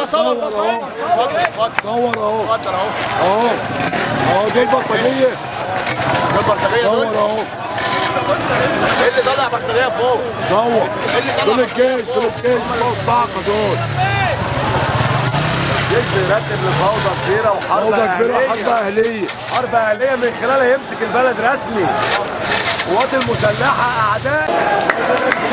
صور اهو. صور اهو. اتفضل اهو. اهو دول بطاريه. دول بطاريه دول. صور اهو. ايه اللي طالع بطاريه فوق؟ صور. دول الجيش فوق الطاقه دول. الجيش بيرتب لفوضى كبيره وحرب اهليه. حرب اهليه من خلالها يمسك البلد رسمي. القوات المسلحه اعداء.